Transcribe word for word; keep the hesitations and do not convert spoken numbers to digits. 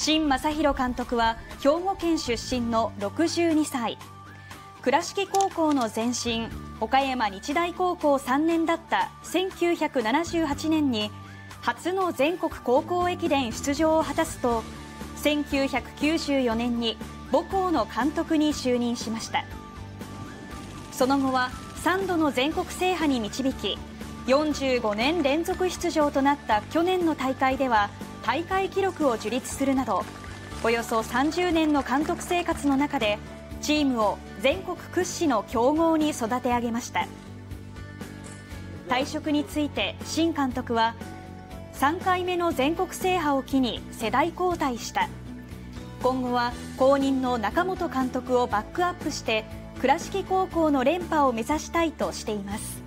新正弘監督は兵庫県出身のろくじゅうにさい。倉敷高校の前身、岡山日大高校さんねんだったせんきゅうひゃくななじゅうはちねんに初の全国高校駅伝出場を果たすと、せんきゅうひゃくきゅうじゅうよねんに母校の監督に就任しました。その後はさんどの全国制覇に導き、よんじゅうごねん連続出場となった去年の大会では大会記録を樹立するなど、およそさんじゅうねんの監督生活の中でチームを全国屈指の強豪に育て上げました。退職について新監督は、さんかいめの全国制覇を機に世代交代した。今後は後任の中本監督をバックアップして倉敷高校の連覇を目指したいとしています。